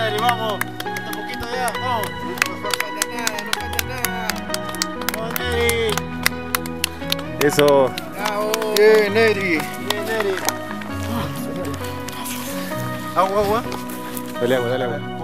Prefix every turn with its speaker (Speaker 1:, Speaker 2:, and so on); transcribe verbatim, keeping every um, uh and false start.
Speaker 1: Neri, vamos. Un poquito ya, vamos.
Speaker 2: No falta nada, no falta nada.
Speaker 1: Vamos, Neri.
Speaker 3: Eso.
Speaker 2: Bravo.
Speaker 1: Bien, Neri. Bien, Neri. Agua, agua.
Speaker 3: Dale agua, dale agua.